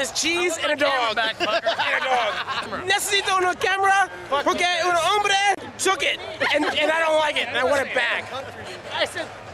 has cheese and a dog. And a dog. Necesito una camera porque un hombre took it. And I don't like it. And I want it back. I said,